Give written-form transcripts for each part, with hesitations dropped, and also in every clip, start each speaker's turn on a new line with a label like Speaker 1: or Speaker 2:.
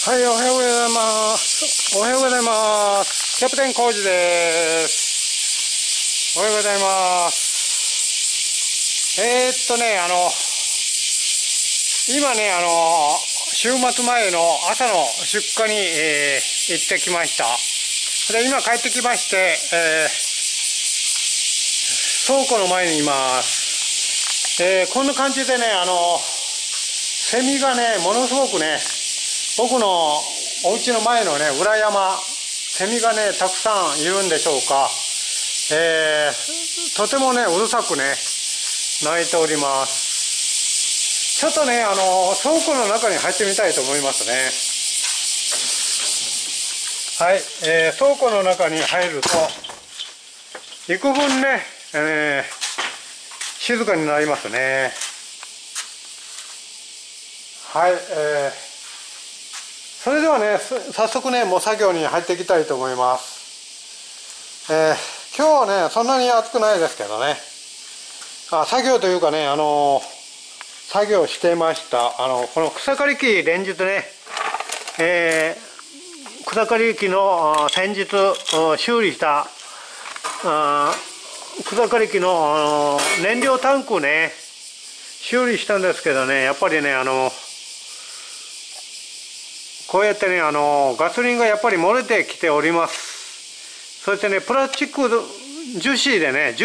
Speaker 1: はい、おはようございます。おはようございます。キャプテンコージです。おはようございます。今ね、週末前の朝の出荷に、行ってきました。で、今帰ってきまして、倉庫の前にいます。こんな感じでね、セミがね、ものすごくね、僕のお家の前のね、裏山、セミがね、たくさんいるんでしょうか。とてもね、うるさくね、鳴いております。ちょっとね、倉庫の中に入ってみたいと思いますね。はい、倉庫の中に入ると、幾分ね、静かになりますね。はい、それではね、早速ね、もう作業に入っていきたいと思います。今日はね、そんなに暑くないですけどね。作業というかね、作業してました。この草刈り機、連日ね、草刈り機の先日修理した草刈り機の燃料タンクね、修理したんですけどね、やっぱりね、こうやってね、ガソリンがやっぱり漏れてきております。そしてね、プラスチック樹脂でね、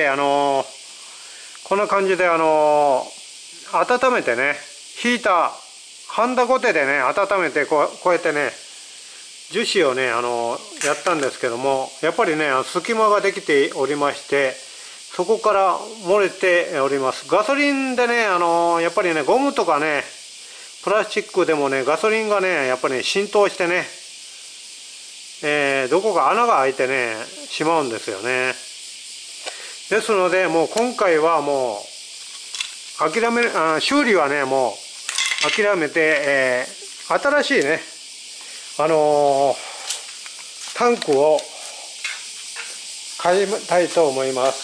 Speaker 1: こんな感じで温めてね、ヒーター、ハンダゴテでね、温めてこうやってね、樹脂をね、やったんですけども、やっぱりね、隙間ができておりまして、そこから漏れております。ガソリンでね、やっぱりね、ゴムとかね、プラスチックでもね、ガソリンがね、やっぱり浸透してね、どこか穴が開いてね、しまうんですよね。ですので、もう今回はもう、修理はね、もう諦めて、新しいね、タンクを買いたいと思います。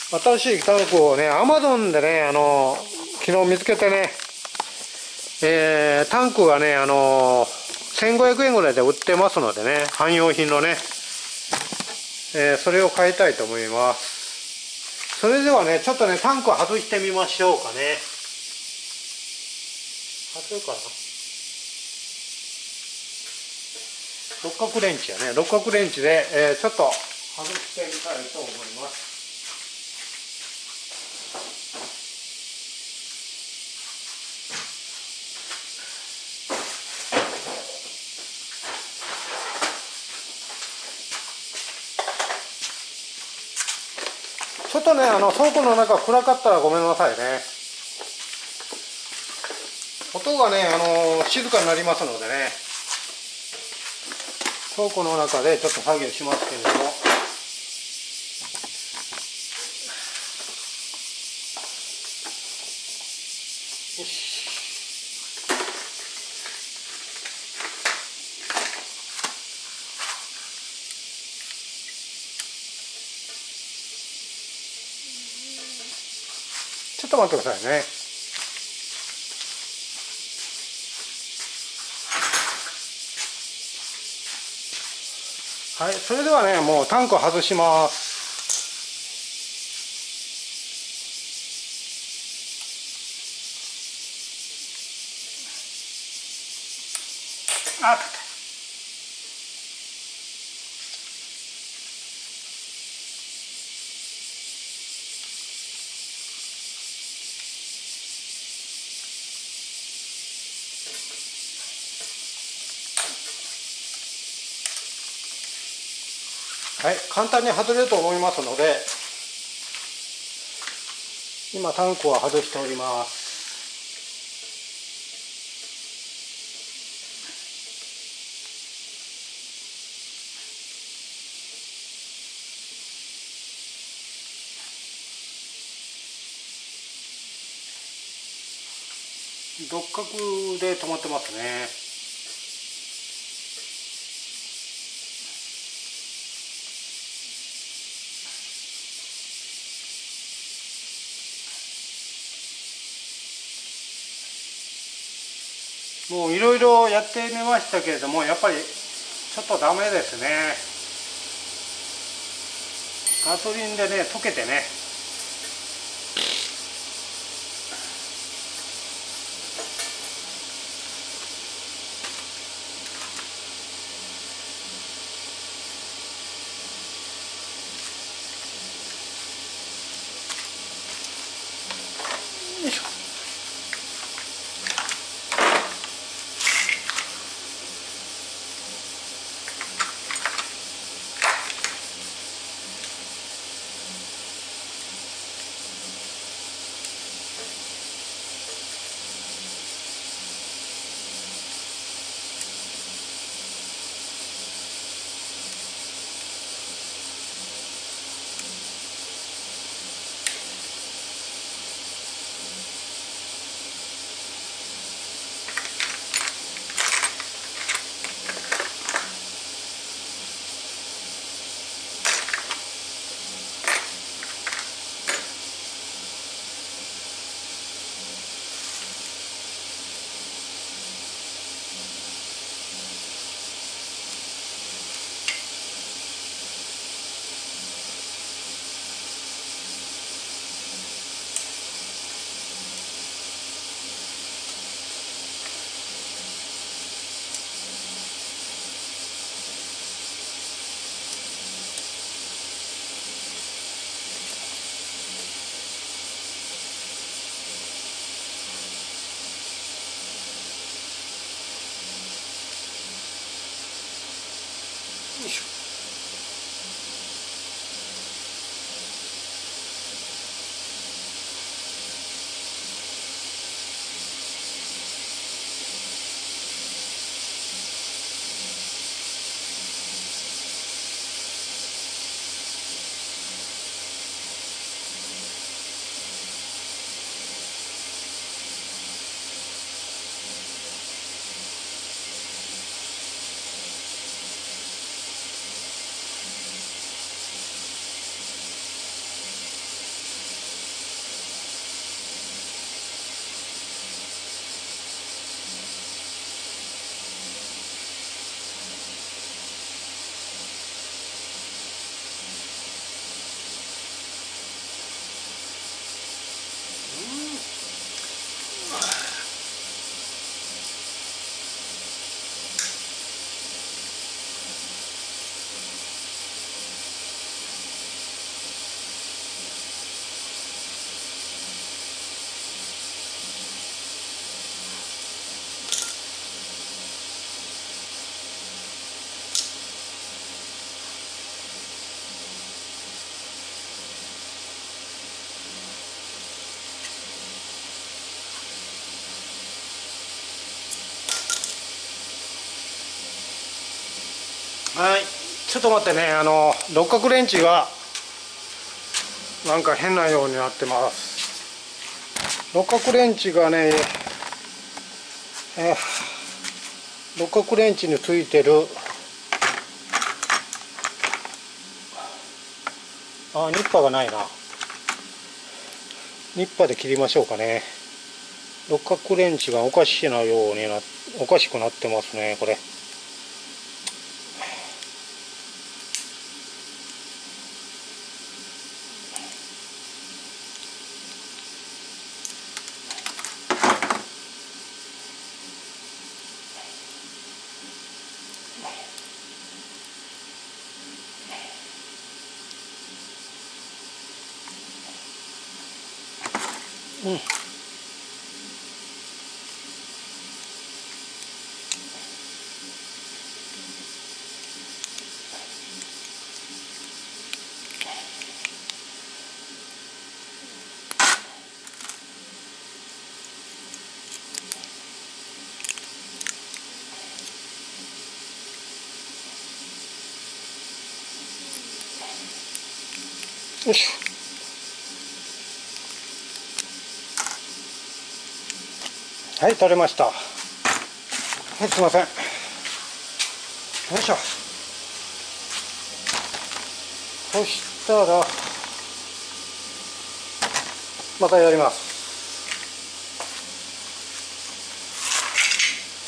Speaker 1: 新しいタンクをね、アマゾンでね、昨日見つけてね、タンクがね、1500円ぐらいで売ってますのでね、汎用品のね、それを買いたいと思います。それではね、ちょっとね、タンクを外してみましょうかね。外るかな。六角レンチやね、六角レンチで、ちょっと外してみたいと思います。ちょっとね、倉庫の中暗かったらごめんなさいね。音がね、静かになりますのでね、倉庫の中でちょっと作業しますけれども。よし。ちょっと待ってくださいね。はい、それではね、もうタンクを外します。あった。はい、簡単に外れると思いますので、今タンクを外しております。六角で止まってますね。 もういろいろやってみましたけれども、やっぱりちょっとダメですね。ガソリンでね溶けてね。よいしょ。よいしょ。はい、ちょっと待ってね、六角レンチがなんか変なようになってます。六角レンチがね、六角レンチについてるニッパーがないな。ニッパーで切りましょうかね。六角レンチがおかしくなってますね、これ。うん。よし。はい、取れました。はい、すいません。よいしょ。そしたらまたやります。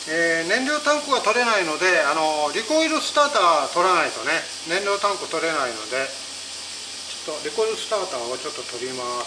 Speaker 1: 燃料タンクが取れないので、リコイルスターター取らないとね、燃料タンク取れないので、ちょっとリコイルスターターをちょっと取ります。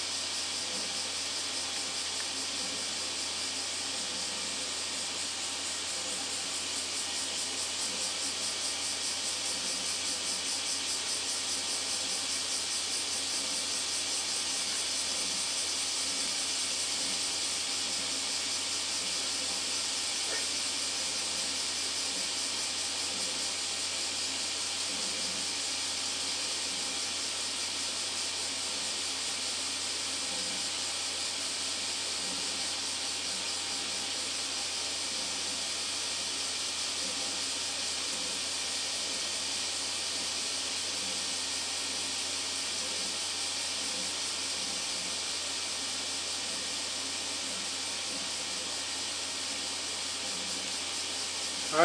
Speaker 1: はい、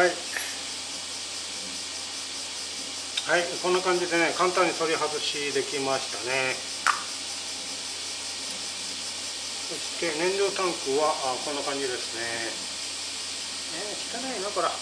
Speaker 1: はい、こんな感じでね、簡単に取り外しできましたね。そして燃料タンクはこんな感じですね。汚いなこれ。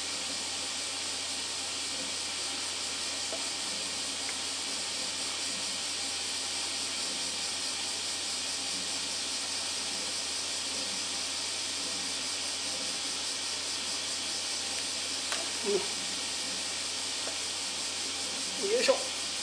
Speaker 1: よいしょ。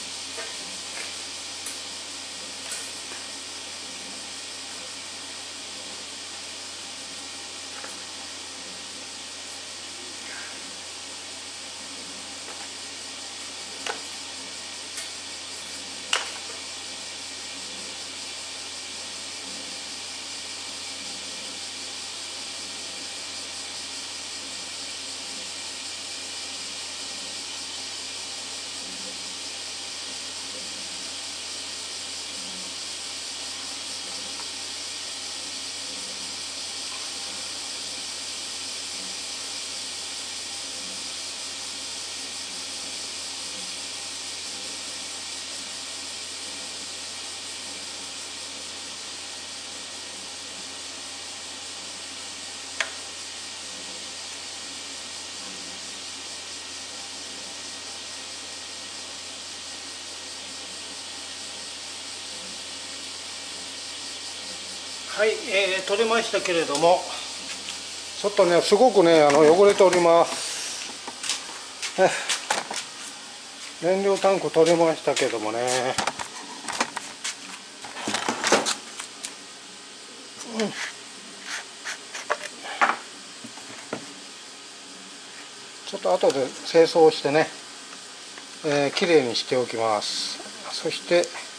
Speaker 1: はい、取れましたけれども、ちょっとね、すごくね、汚れております。燃料タンク取れましたけどもね。ちょっと後で清掃してね、きれいにしておきます。そして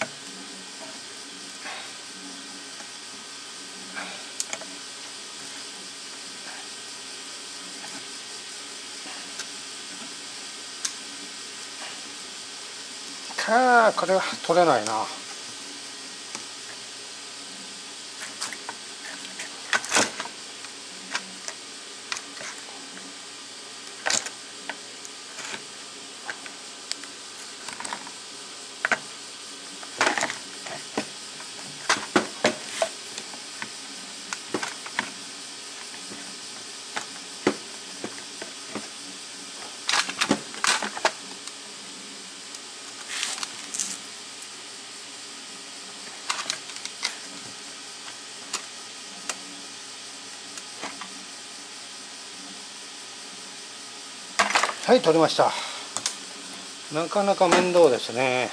Speaker 1: これは取れないな。はい、取れました。なかなか面倒ですね。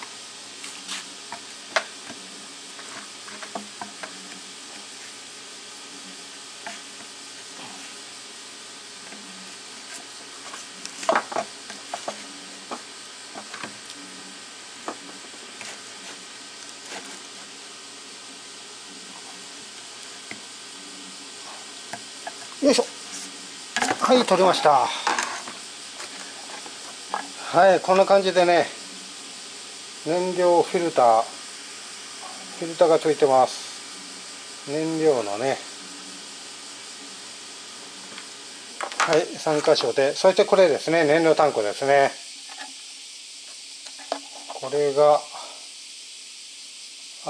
Speaker 1: よいしょ。はい、取れました。はい、こんな感じでね、燃料フィルターがついてます。燃料のね、はい、3箇所で、そしてこれですね、燃料タンクですね。これが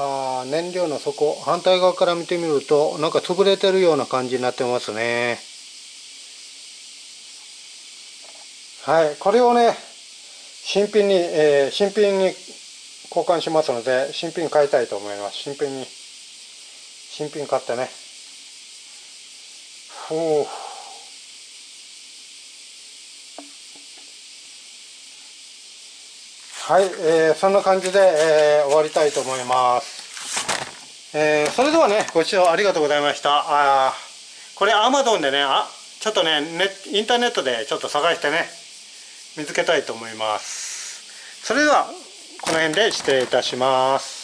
Speaker 1: 燃料の底、反対側から見てみるとなんか潰れてるような感じになってますね。 はい、これをね、新品に交換しますので、新品買いたいと思います。新品買ってね。ふう。はい、そんな感じで、終わりたいと思います。それではね、ご視聴ありがとうございました。これ Amazon でね、ちょっとね、インターネットでちょっと探してね、見つけたいと思います。それでは、この辺で失礼いたします。